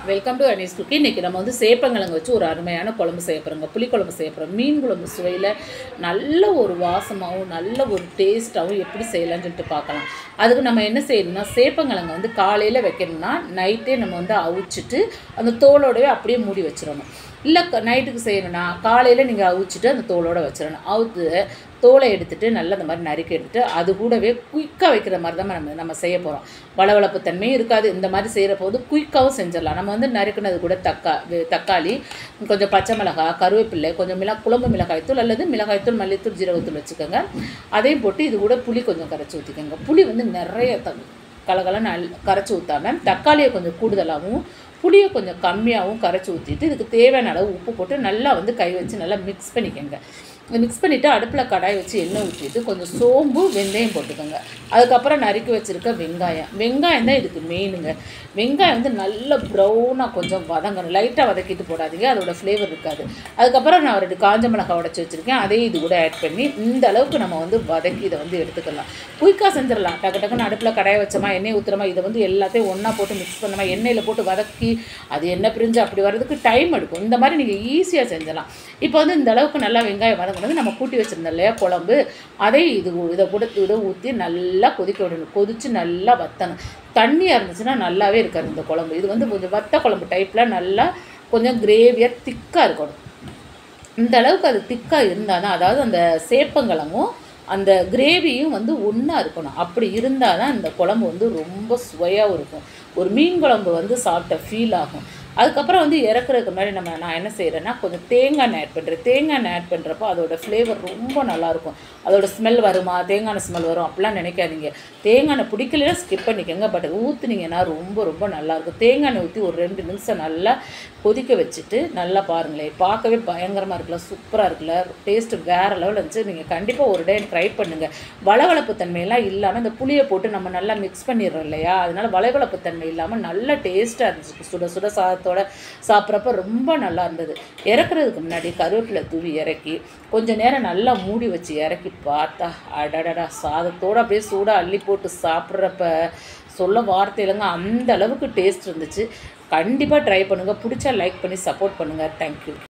Welcome to Anees cookie. இன்றைக்கி நம்ம வந்து சேப்பங்கிழங்கு வச்சு ஒரு அருமையான குழம்பு செய்ய போகிறோங்க. புளிக்குழம்பு செய்ய போகிறோம். மீன் குழம்பு சுவையில் நல்ல ஒரு வாசமாகவும் நல்ல ஒரு டேஸ்ட்டாகவும் எப்படி செய்யலாம்னு சொல்லிட்டு பார்க்கலாம். அதுக்கு நம்ம என்ன செய்யணும்னா, சேப்பங்கிழங்கு வந்து காலையில் வைக்கணும்னா நைட்டே நம்ம வந்து அவிச்சிட்டு அந்த தோலோடவே அப்படியே மூடி வச்சிடணும். இல்லை நைட்டுக்கு செய்யணும்னா காலையில் நீங்கள் அவிச்சிட்டு அந்த தோலோடு வச்சிடணும். அவுத்து தோலை எடுத்துகிட்டு நல்லா இந்த மாதிரி நறுக்கி எடுத்துகிட்டு அது கூடவே குயிக்காக வைக்கிற மாதிரி தான் நம்ம செய்ய போகிறோம். வளவளப்பு தன்மையும் இருக்காது. இந்த மாதிரி செய்கிற போது குயிக்காகவும் செஞ்சிடலாம். நம்ம வந்து நறுக்கினது கூட தக்காளி, கொஞ்சம் பச்சை மிளகாய், கருவேப்பில்லை, கொஞ்சம் குழம்பு மிளகாய்த்தூள் அல்லது மிளகாய்த்தூள், மல்லித்தூள், ஜீரகத்தூள் வச்சுக்கோங்க. அதையும் போட்டு இது கூட புளி கொஞ்சம் கரைச்சி ஊற்றிக்கோங்க. புளி வந்து நிறைய கலகலன்னு கரைச்சி ஊற்றாமல் தக்காளியை கொஞ்சம் கூடுதலாகவும் புளியை கொஞ்சம் கம்மியாகவும் கரைச்சி ஊற்றிட்டு இதுக்கு தேவையான அளவு உப்பு போட்டு நல்லா வந்து கை வச்சு நல்லா மிக்ஸ் பண்ணிக்கோங்க. மிக்ஸ் பண்ணிவிட்டு அடுப்பில் கடாய் வச்சு எண்ணெய் ஊற்றிட்டு கொஞ்சம் சோம்பு, வெந்தயம் போட்டுக்கோங்க. அதுக்கப்புறம் நறுக்கி வச்சுருக்க வெங்காயம் தான் இதுக்கு மெயினுங்க. வெங்காயம் வந்து நல்ல ப்ரௌனாக கொஞ்சம் வதங்கணும். லைட்டாக வதக்கிட்டு போடாதீங்க, அதோட ஃப்ளேவர் இருக்காது. அதுக்கப்புறம் நான் 2 காஞ்ச மிளகாய் உடச்சி வச்சுருக்கேன். அதையும் இது கூட ஆட் பண்ணி இந்த அளவுக்கு நம்ம வந்து வதக்கி இதை வந்து எடுத்துக்கலாம். குயிக்காக செஞ்சிடலாம். டக்குன்னு அடுப்பில் கடாயை வச்சோமா, எண்ணெய் ஊற்றுறமா, இதை வந்து எல்லாத்தையும் ஒன்றா போட்டு மிக்ஸ் பண்ணோமா, எண்ணெயில் போட்டு வதக்கி அது எண்ணெய் பிரிஞ்சு அப்படி வர்றதுக்கு டைம் எடுக்கும். இந்த மாதிரி நீங்கள் ஈஸியாக செஞ்சிடலாம். இப்போ வந்து இந்த அளவுக்கு நல்லா வெங்காயம் வதங்க நம்ம கூட்டி வச்சுருந்தோம் இல்லையா குழம்பு, அதை இதை கூட ஊற்றி நல்லா கொதிக்க விடணும். கொதித்து நல்லா வற்றணும். தண்ணியாக இருந்துச்சுன்னா நல்லாவே இருக்காது இந்த குழம்பு. இது வந்து கொஞ்சம் வத்த குழம்பு டைப்பில் நல்லா கொஞ்சம் கிரேவியாக திக்காக இருக்கணும். இந்த அளவுக்கு அது திக்காக இருந்தால் தான், அதாவது அந்த சேப்பங்கிழங்கும் அந்த கிரேவியும் வந்து ஒன்றா இருக்கணும். அப்படி இருந்தால் தான் இந்த குழம்பு வந்து ரொம்ப சுவையாகவும் இருக்கும். ஒரு மீன் குழம்பு வந்து சாப்பிட்ட ஃபீல் ஆகும். அதுக்கப்புறம் வந்து இறக்குறதுக்கு முன்னாடி நான் என்ன செய்கிறேன்னா, கொஞ்சம் தேங்காய் எண்ணெய் ஆட் பண்ணுறேன். தேங்காய் எண்ணெய் ஆட் பண்ணுறப்போ அதோட ஃப்ளேவர் ரொம்ப நல்லாயிருக்கும். அதோட ஸ்மெல் வருமா, தேங்காய் எண்ணெய் ஸ்மெல் வரும் அப்படிலாம் நினைக்காதீங்க. தேங்காய் எண்ணெய் பிடிக்கலைன்னா ஸ்கிப் பண்ணிக்கோங்க. பட் ஊற்றுனீங்கன்னா ரொம்ப ரொம்ப நல்லாயிருக்கும். தேங்காய் எண்ணெய் ஊற்றி ஒரு 2 நிமிஷம் நல்லா கொதிக்க வச்சுட்டு நல்லா பாருங்களேன், பார்க்கவே பயங்கரமாக இருக்குல்ல, சூப்பராக இருக்குல்ல, டேஸ்ட்டு வேறு லெவலில் இருந்துச்சு. நீங்கள் கண்டிப்பாக ஒரு டே ட்ரை பண்ணுங்கள். வளவளப்பு தன்மையெல்லாம் இல்லாமல் இந்த புளியை போட்டு நம்ம நல்லா மிக்ஸ் பண்ணிடுறோம் இல்லையா, அதனால் வளவளப்பு தன்மை இல்லாமல் நல்ல டேஸ்ட்டாக இருந்துச்சு. சுட சுட சாதத்தோடு சாப்பிட்றப்ப ரொம்ப நல்லா இருந்தது. இறக்குறதுக்கு முன்னாடி கருவேப்பிலை தூவி இறக்கி கொஞ்சம் நேரம் நல்லா மூடி வச்சு இறக்கி பார்த்தா அடடடா, சாதத்தோடு அப்படியே சூடாக அள்ளி போட்டு சாப்பிட்றப்ப சொல்ல வார்த்தை இல்லைங்க, அந்த அளவுக்கு டேஸ்ட் இருந்துச்சு. கண்டிப்பாக ட்ரை பண்ணுங்கள். பிடிச்சா லைக் பண்ணி சப்போர்ட் பண்ணுங்கள். தேங்க்யூ.